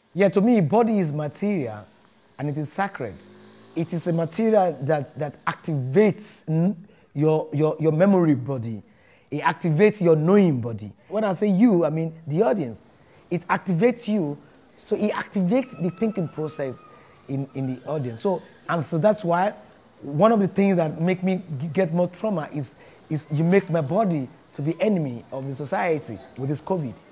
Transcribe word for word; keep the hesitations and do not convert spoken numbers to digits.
Yeah, to me, body is material and it is sacred. It is a material that, that activates your, your, your memory body. It activates your knowing body. When I say you, I mean the audience. It activates you, so it activates the thinking process in, in the audience. So, and so that's why one of the things that make me get more trauma is, is you make my body to be enemy of the society with this COVID.